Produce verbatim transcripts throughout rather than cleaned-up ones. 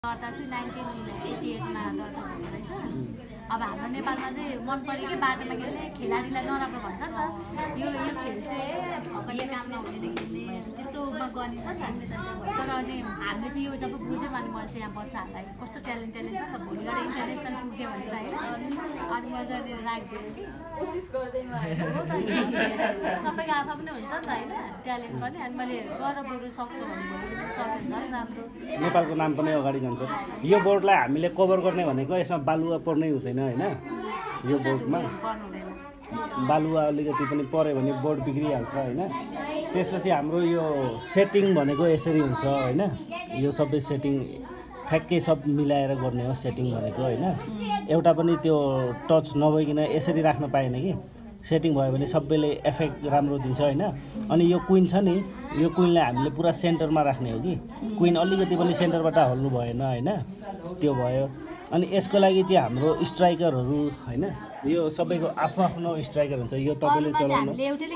दर्ता चाहिँ nineteen eighty एटमा दर्ता भएको रहेछ। अब हाम्रो नेपालमा चाहिँ मन पऱ्यो कि बाटोमा खेल्ने खेलाडीलाई नराम्रो भन्छ नि त। यो यो खेल चाहिँ भर्खरले काम नहुनेले खेल्ने त्यस्तोमा गरिन्छ नि त। तर अनि हामीले चाहिँ यो जब बुझ्यौँ अनि मैले चाहिँ यहाँ बच्चाहरूलाई कस्तो ट्यालेन्ट ट्यालेन्ट छ नि त, भोलि गएर इन्टरनेसनल पुग्यो भने त होइन अनि मजाले राखिदियो कि कोसिस गर्दैमा हो त। सबैको आफआफ्नो हुन्छ नि त होइन ट्यालेन्ट पनि। अनि मैले गरेर बरु सक्छु भने भोलि सक्यो झन् राम्रो। नेपालको नाम पनि अगाडि जान्छ। यो बोर्डलाई हामीले कभर गर्ने भनेको यसमा बालुवा पर्नै हुँदैन होइन। यो बोर्डमा बालुवा अलिकति पनि पऱ्यो भने बोर्ड बिग्रिहाल्छ होइन। त्यसपछि हाम्रो यो सेटिङ भनेको यसरी हुन्छ होइन। यो सबै सेटिङ ठ्याक्कै सब मिलाएर गर्ने हो सेटिङ भनेको होइन। एउटा पनि त्यो टच नभइकन यसरी राख्न पाएन कि सेटिङ भयो भने सबैले इफेक्ट राम्रो दिन्छ होइन। अनि यो क्विन छ नि, यो क्विनलाई हामीले पुरा सेन्टरमा राख्ने हो कि क्विन अलिकति पनि सेन्टरबाट हल्नु भएन होइन। त्यो भयो। अनि यसको लागि चाहिँ हाम्रो स्ट्राइकरहरू होइन, यो सबैको आफ्नो आफ्नो स्ट्राइकर हुन्छ। यो तपाईँले चलाउनु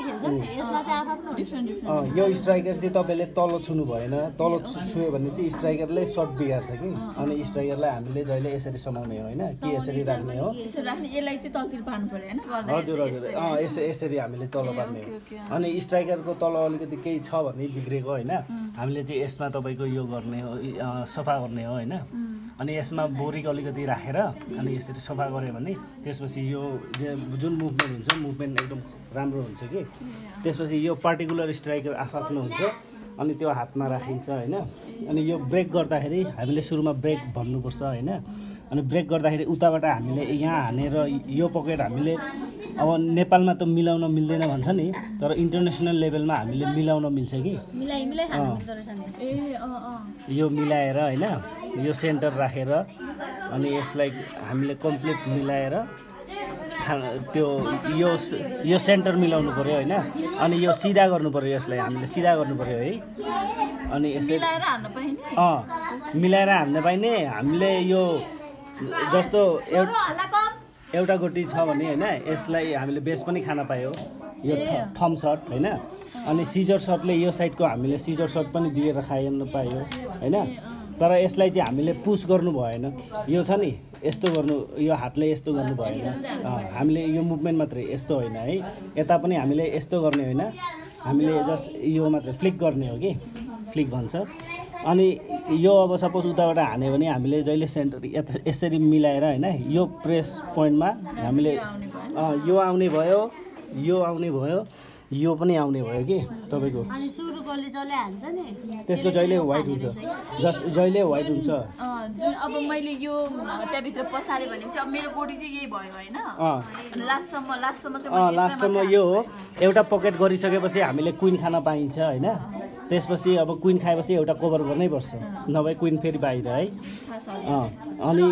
यो स्ट्राइकर चाहिँ तपाईँले तल छुनु भएन। तल छुयो भने चाहिँ स्ट्राइकरले सर्ट बिगार्छ कि। अनि स्ट्राइकरलाई हामीले जहिले यसरी समाउने होइन कि यसरी राख्ने हो। हजुर हजुर अँ यस यसरी हामीले तल पार्ने हो। अनि स्ट्राइकरको तल अलिकति केही छ भने बिग्रेको होइन, हामीले चाहिँ यसमा तपाईँको यो गर्ने हो, सफा गर्ने हो होइन। अनि यसमा बोरिक अलिकति राखेर अनि यसरी सफा गऱ्यो भने त्यसपछि यो जुन मुभमेन्ट हुन्छ मुभमेन्ट एकदम राम्रो हुन्छ कि। त्यसपछि यो पार्टिकुलर स्ट्राइकर आफआफ्नो हुन्छ। अनि त्यो हातमा राखिन्छ होइन। अनि यो ब्रेक गर्दाखेरि हामीले सुरुमा ब्रेक भन्नुपर्छ होइन। अनि ब्रेक गर्दाखेरि उताबाट हामीले यहाँ हानेर यो पकेट हामीले अब नेपालमा त मिलाउन मिल्दैन भन्छ नि, तर इन्टरनेसनल लेभलमा हामीले मिलाउन मिल्छ कि। यो मिलाएर होइन यो सेन्टर राखेर अनि यसलाई हामीले कम्प्लिट मिलाएर त्यो यो यो सेन्टर मिलाउनु पर्यो होइन। अनि यो सिधा गर्नु पर्यो, यसलाई हामीले सिधा गर्नु पर्यो है। अनि यसरी अँ मिलाएर हान्न पाइने। हामीले यो जस्तो एउटा गोटी छ भने होइन यसलाई हामीले बेस पनि खान पायो यो थम सर्ट होइन। अनि सिजर सर्टले यो साइडको हामीले सिजर सर्ट पनि दिएर खाइनु पायो होइन। तर यसलाई चाहिँ हामीले पुस गर्नु भएन। यो छ नि यस्तो गर्नु, यो हातले यस्तो गर्नु भएन। हामीले यो मुभमेन्ट मात्रै यस्तो होइन है। यता पनि हामीले यस्तो गर्ने होइन, हामीले जस्ट यो मात्रै फ्लिक गर्ने हो कि फ्लिक भन्छ। अनि यो अब सपोज उताबाट हान्यो भने हामीले जहिले सेन्टर यसरी मिलाएर होइन यो प्रेस पोइन्टमा हामीले यो आउने भयो, यो आउने भयो, यो पनि आउने भयो कि तपाईँको। अनि सुरुकोले जहिले हान्छ नि त्यसको जहिले व्हाइट हुन्छ, जस्ट जहिले व्हाइट हुन्छ। अब मैले यो त्यहाँभित्र पसारेँ भने चाहिँ अब मेरो गोटी चाहिँ यही भयो होइन। लास्टसम्म लास्टसम्म चाहिँ लास्टसम्म यो हो। एउटा पकेट गरिसकेपछि हामीले क्विन खान पाइन्छ होइन। त्यसपछि अब क्विन खाएपछि एउटा कभर गर्नै पर्छ, नभए क्विन फेरि बाहिर है। अँ अनि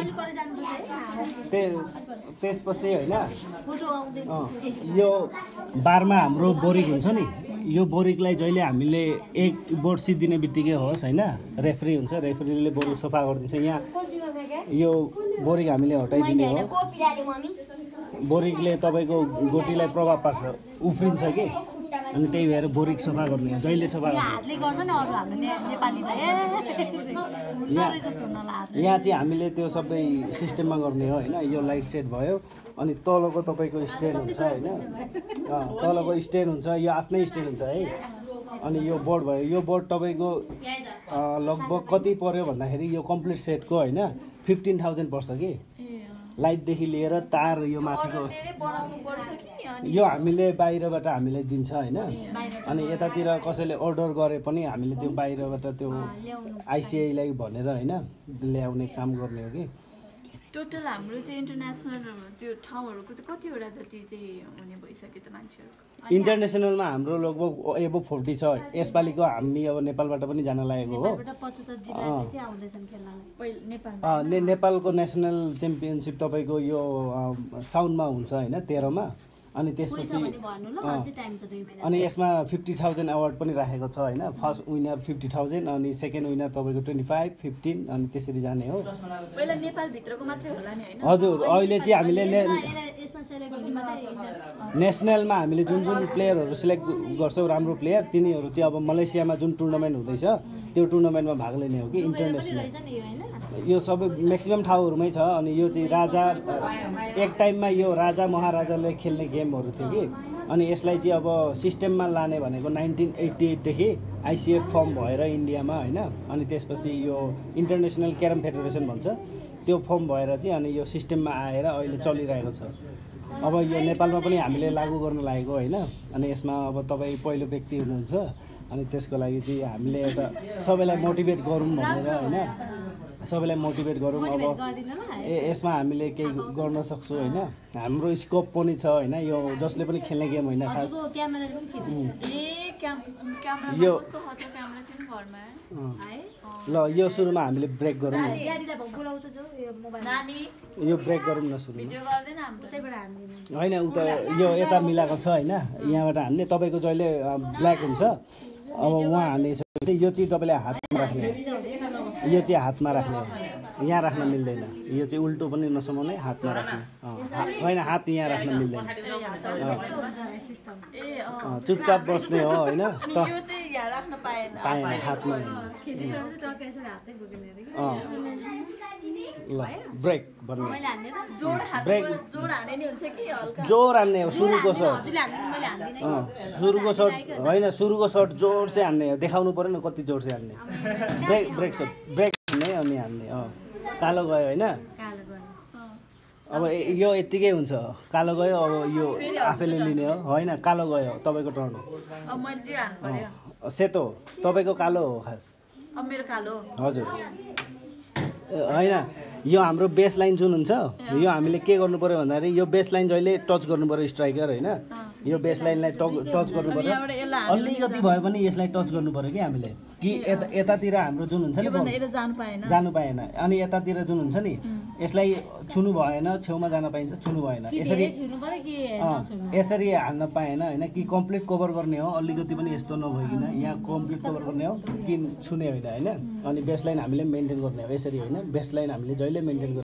त्यसपछि होइन यो बारमा हाम्रो बोरिक हुन्छ नि, यो बोरिकलाई जहिले हामीले एक बोर्ड सिद्धिने बित्तिकै होस् होइन रेफ्री हुन्छ, रेफ्रीले बोरिक सफा गरिदिन्छ। यहाँ यो बोरिक हामीले हटाइदिने हो। बोरिकले तपाईँको गोटीलाई प्रभाव पार्छ, उफ्रिन्छ कि। अनि त्यही भएर बोरिक सफा गर्ने हो, जहिले सफा गर्ने। यहाँ चाहिँ हामीले त्यो सबै सिस्टममा गर्ने हो होइन। यो लाइट सेट भयो। अनि तलको तपाईँको स्ट्यान्ड हुन्छ होइन, तलको स्ट्यान्ड हुन्छ, यो आफ्नै स्ट्यान्ड हुन्छ है। अनि यो बोर्ड भयो, यो बोर्ड तपाईँको लगभग कति पर्यो भन्दाखेरि यो कम्प्लिट सेटको होइन फिफ्टिन थाउजन्ड पर्छ कि। लाइटदेखि लिएर तार यो माथिको यो हामीले बाहिरबाट हामीले दिन्छ होइन। अनि यतातिर कसैले अर्डर गरे पनि हामीले त्यो बाहिरबाट त्यो आइसिआईलाई भनेर होइन ल्याउने काम गर्ने हो कि। टोटल हाम्रो चाहिँ इन्टरनेसनल त्यो ठाउँहरूको चाहिँ कतिवटा जति चाहिँ हुने भइसक्यो त मान्छेहरू? इन्टरनेसनलमा हाम्रो लगभग एबो फोर्टी छ। यसपालिको हामी अब नेपालबाट पनि जान लागेको हो। नेपालको नेसनल च्याम्पियनसिप तपाईँको यो साउन्डमा हुन्छ होइन तेह्रमा। अनि त्यसपछि अनि यसमा फिफ्टी थाउजन्ड अवार्ड पनि राखेको छ होइन। फर्स्ट विनर फिफ्टी थाउजन्ड अनि सेकेन्ड विनर तपाईँको ट्वेन्टी फाइभ फिफ्टिन अनि त्यसरी जाने हो। पहिला नेपालभित्रको मात्रै होला नि होइन? हजुर अहिले चाहिँ हामीले नेसनलमा हामीले जुन जुन प्लेयरहरू सिलेक्ट गर्छौँ राम्रो प्लेयर तिनीहरू चाहिँ अब मलेसियामा जुन टुर्नामेन्ट हुँदैछ त्यो टुर्नामेन्टमा भाग लिने हो कि इन्टरनेसनल। यो सबै म्याक्सिमम ठाउँहरूमै छ। अनि यो चाहिँ राजा एक टाइममा यो राजा महाराजाले खेल्ने गेमहरू थियो कि। अनि यसलाई चाहिँ अब सिस्टममा लाने भनेको नाइन्टिन एट्टी एटदेखि आइसिएफ फर्म भएर इन्डियामा होइन। अनि त्यसपछि यो इन्टरनेसनल क्यारम फेडरेसन भन्छ त्यो फर्म भएर चाहिँ अनि यो सिस्टममा आएर अहिले चलिरहेको छ। अब यो नेपालमा पनि हामीले लागू गर्न लागेको होइन। अनि यसमा अब तपाईँ पहिलो व्यक्ति हुनुहुन्छ। अनि त्यसको लागि चाहिँ हामीले एउटा सबैलाई मोटिभेट गरौँ भनेर होइन, सबैलाई मोटिभेट गरौँ। अब ए यसमा हामीले केही गर्न सक्छौँ होइन। हाम्रो स्कोप पनि छ होइन। यो जसले पनि खेल्ने गेम होइन खास यो ल यो सुरुमा हामीले ब्रेक गरौँ न, यो ब्रेक गरौँ न सुरु होइन। उता यो यता मिलाएको छ होइन, यहाँबाट हान्ने तपाईँको जहिले ब्ल्याक हुन्छ। अब उहाँ हानिसकेपछि यो चाहिँ तपाईँले हातमा राख्ने, यो चाहिँ हातमा राख्ने, यहाँ राख्न मिल्दैन। यो चाहिँ उल्टो पनि नसमाउने, हातमा राख्ने होइन, हात यहाँ राख्न मिल्दैन। चुपचाप बस्ने हो होइन, पाएन हातमा। ल ब्रेक भन्ने ब्रेक जोड हान्ने हो। सुरुको सर्ट सुरुको सर्ट होइन, सुरुको सर्ट जोड चाहिँ हान्ने हो। देखाउनु पऱ्यो नि कति जोड चाहिँ हान्ने। ब्रेक ब्रेक सर्ट ब्रेक हान्ने अनि हान्ने। अँ कालो गयो होइन। अब यो यत्तिकै हुन्छ, कालो गयो। अब यो आफैले लिने हो होइन। कालो गयो तपाईँको टर्न। सेतो तपाईँको कालो हो खास। हजुर होइन। यो हाम्रो बेस लाइन जुन हुन्छ, यो हामीले के गर्नु पऱ्यो भन्दाखेरि यो बेस लाइन जहिले टच गर्नु पऱ्यो स्ट्राइकर होइन। यो बेस लाइनलाई टच गर्नु पऱ्यो, अलिकति भए पनि यसलाई टच गर्नु पऱ्यो कि हामीले। कि यता यतातिर हाम्रो जुन हुन्छ नि जानु पाएन, अनि यतातिर जुन हुन्छ नि यसलाई छुनु भएन, छेउमा जान पाइन्छ, छुनु भएन। यसरी यसरी हान्न पाएन होइन। कि कम्प्लिट कभर गर्ने हो, अलिकति पनि यस्तो नभइकन यहाँ कम्प्लिट कभर गर्ने हो कि छुने होइन होइन। अनि बेस लाइन हामीले मेन्टेन गर्ने हो यसरी होइन। बेस लाइन हामीले जहिले मेन्टेन